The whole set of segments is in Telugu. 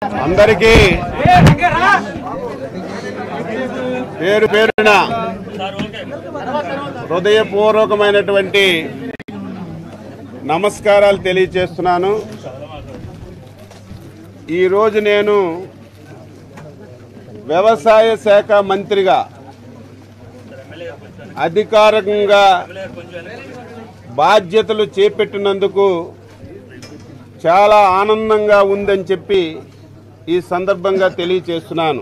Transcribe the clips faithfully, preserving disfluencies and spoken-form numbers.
అందరికీ పేరు పేరున హృదయపూర్వకమైనటువంటి నమస్కారాలు తెలియజేస్తున్నాను. ఈరోజు నేను వ్యవసాయ శాఖ మంత్రిగా అధికారికంగా బాధ్యతలు చేపట్టినందుకు చాలా ఆనందంగా ఉందని చెప్పి ఈ సందర్భంగా తెలియజేస్తున్నాను.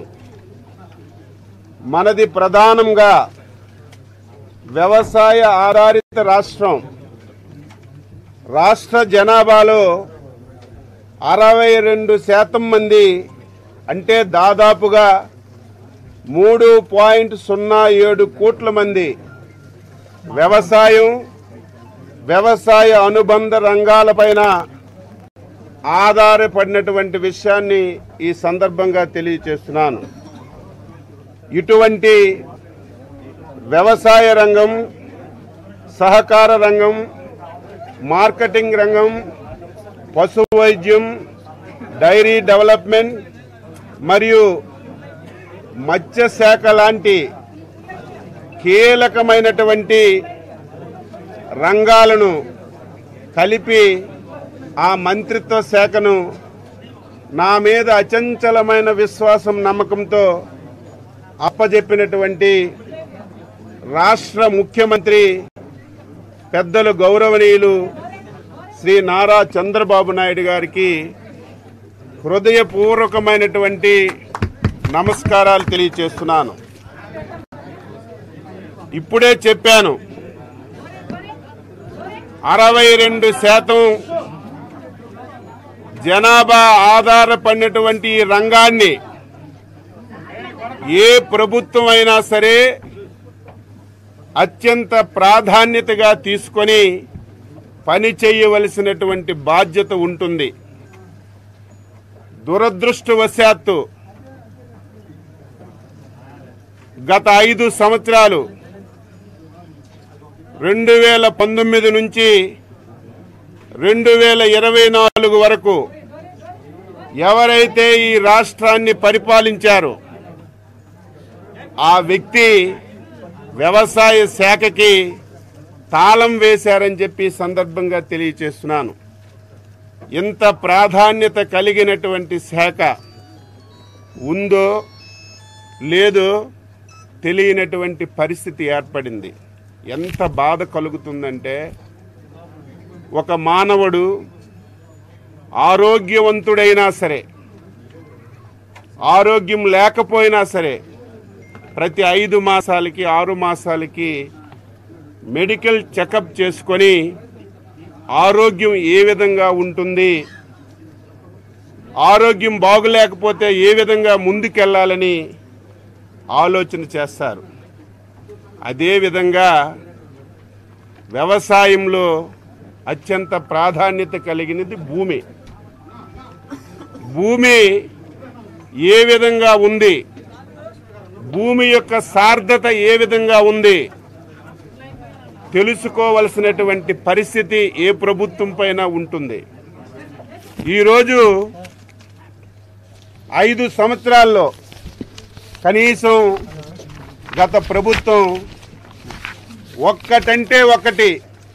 మనది ప్రధానంగా వ్యవసాయ ఆధారిత రాష్ట్రం. రాష్ట్ర జనాభాలో అరవై రెండు శాతం మంది అంటే దాదాపుగా మూడు పాయింట్ సున్నా ఏడు కోట్ల మంది వ్యవసాయం వ్యవసాయ అనుబంధ రంగాలపైన ఆధారపడినటువంటి విషయాన్ని ఈ సందర్భంగా తెలియజేస్తున్నాను. ఇటువంటి వ్యవసాయ రంగం, సహకార రంగం, మార్కెటింగ్ రంగం, పశు వైద్యం, డైరీ డెవలప్మెంట్ మరియు మత్స్య శాఖ లాంటి కీలకమైనటువంటి రంగాలను కలిపి ఆ మంత్రిత్వ శాఖను నా మీద అచంచలమైన విశ్వాసం నమ్మకంతో అప్పజెప్పినటువంటి రాష్ట్ర ముఖ్యమంత్రి పెద్దలు గౌరవనీయులు శ్రీ నారా చంద్రబాబు నాయుడు గారికి హృదయపూర్వకమైనటువంటి నమస్కారాలు తెలియజేస్తున్నాను. ఇప్పుడే చెప్పాను, అరవై రెండు శాతం జనాభా ఆధారపడినటువంటి ఈ రంగాన్ని ఏ ప్రభుత్వం అయినా సరే అత్యంత ప్రాధాన్యతగా తీసుకొని పని చేయవలసినటువంటి బాధ్యత ఉంటుంది. దురదృష్టవశాత్తు గత ఐదు సంవత్సరాలు రెండు వేల పంతొమ్మిది నుంచి రెండు వేల ఇరవై నాలుగు వరకు ఎవరైతే ఈ రాష్ట్రాన్ని పరిపాలించారో ఆ వ్యక్తి వ్యవసాయ శాఖకి తాళం వేశారని చెప్పి సందర్భంగా తెలియజేస్తున్నాను. ఇంత ప్రాధాన్యత కలిగినటువంటి శాఖ ఉందో లేదో తెలియనటువంటి పరిస్థితి ఏర్పడింది. ఎంత బాధ కలుగుతుందంటే, ఒక మానవుడు ఆరోగ్యవంతుడైనా సరే, ఆరోగ్యం లేకపోయినా సరే ప్రతి ఐదు మాసాలకి ఆరు మాసాలకి మెడికల్ చెకప్ చేసుకొని ఆరోగ్యం ఏ విధంగా ఉంటుంది, ఆరోగ్యం బాగులేకపోతే ఏ విధంగా ముందుకెళ్లాలని ఆలోచన చేస్తారు. అదేవిధంగా వ్యవసాయంలో అత్యంత ప్రాధాన్యత కలిగినది భూమి. భూమి ఏ విధంగా ఉంది, భూమి యొక్క సార్థత ఏ విధంగా ఉంది తెలుసుకోవలసినటువంటి పరిస్థితి ఏ ప్రభుత్వం పైన ఉంటుంది. ఈరోజు ఐదు సంవత్సరాల్లో కనీసం గత ప్రభుత్వం ఒక్కటంటే ఒకటి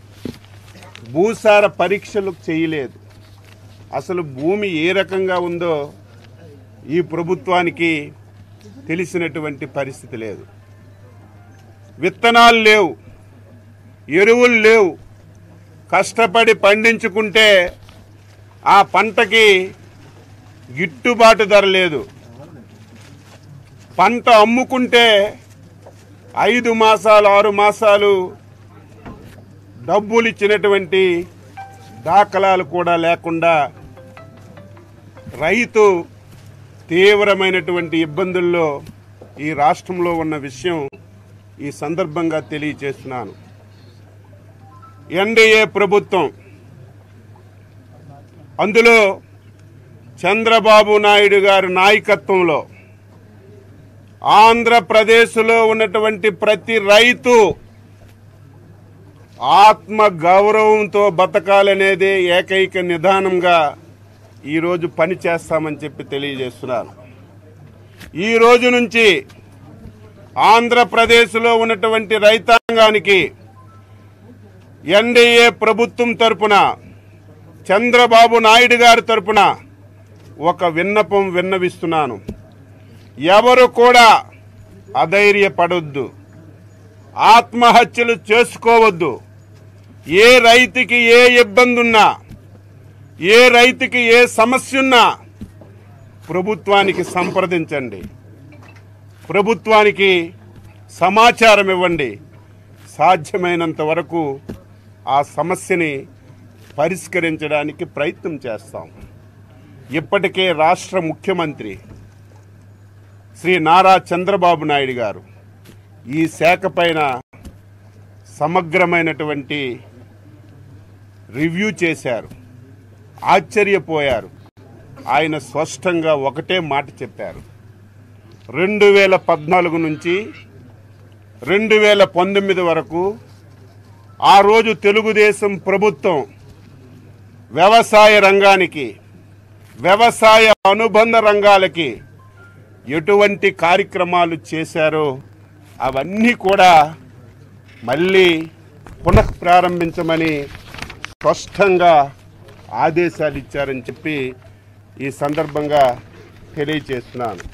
భూసార పరీక్షలు చేయలేదు. అసలు భూమి ఏ రకంగా ఉందో ఈ ప్రభుత్వానికి తెలిసినటువంటి పరిస్థితి లేదు. విత్తనాలు లేవు, ఎరువులు లేవు. కష్టపడి పండించుకుంటే ఆ పంటకి గిట్టుబాటు ధర లేదు. పంట అమ్ముకుంటే ఐదు మాసాలు ఆరు మాసాలు డబ్బులు ఇచ్చినటువంటి దాఖలాలు కూడా లేకుండా రైతు తీవ్రమైనటువంటి ఇబ్బందుల్లో ఈ రాష్ట్రంలో ఉన్న విషయం ఈ సందర్భంగా తెలియజేస్తున్నాను. ఎన్డీఏ ప్రభుత్వం, అందులో చంద్రబాబు నాయుడు గారి నాయకత్వంలో ఆంధ్రప్రదేశ్లో ఉన్నటువంటి ప్రతి రైతు ఆత్మ గౌరవంతో బతకాలనేదే ఏకైక నిదానంగా ఈరోజు పని చేస్తామని చెప్పి తెలియజేస్తున్నాను. ఈ రోజు నుంచి ఆంధ్రప్రదేశ్లో ఉన్నటువంటి రైతాంగానికి ఎన్డీఏ ప్రభుత్వం తరపున చంద్రబాబు నాయుడు గారి తరపున ఒక విన్నపం విన్నవిస్తున్నాను. ఎవరు కూడా అధైర్యపడొద్దు, ఆత్మహత్యలు చేసుకోవద్దు. ఏ రైతుకి ఏ ఇబ్బంది ఉన్నా, ఏ రైతుకి ఏ సమస్య ఉన్నా ప్రభుత్వానికి సంప్రదించండి, ప్రభుత్వానికి సమాచారం ఇవ్వండి. సాధ్యమైనంత వరకు ఆ సమస్యని పరిష్కరించడానికి ప్రయత్నం చేస్తాం. ఇప్పటికే రాష్ట్ర ముఖ్యమంత్రి శ్రీ నారా చంద్రబాబు నాయుడు గారు ఈ శాఖ పైన సమగ్రమైనటువంటి రివ్యూ చేశారు, ఆశ్చర్యపోయారు. ఆయన స్పష్టంగా ఒకటే మాట చెప్పారు. రెండు వేల పద్నాలుగు నుంచి రెండు వేల పంతొమ్మిది వరకు ఆ రోజు తెలుగుదేశం ప్రభుత్వం వ్యవసాయ రంగానికి, వ్యవసాయ అనుబంధ రంగాలకి ఎటువంటి కార్యక్రమాలు చేశారో అవన్నీ కూడా మళ్ళీ పునఃప్రారంభించమని స్పష్టంగా ఆదేశాలు ఇచ్చారని చెప్పి ఈ సందర్భంగా తెలియజేస్తున్నాను.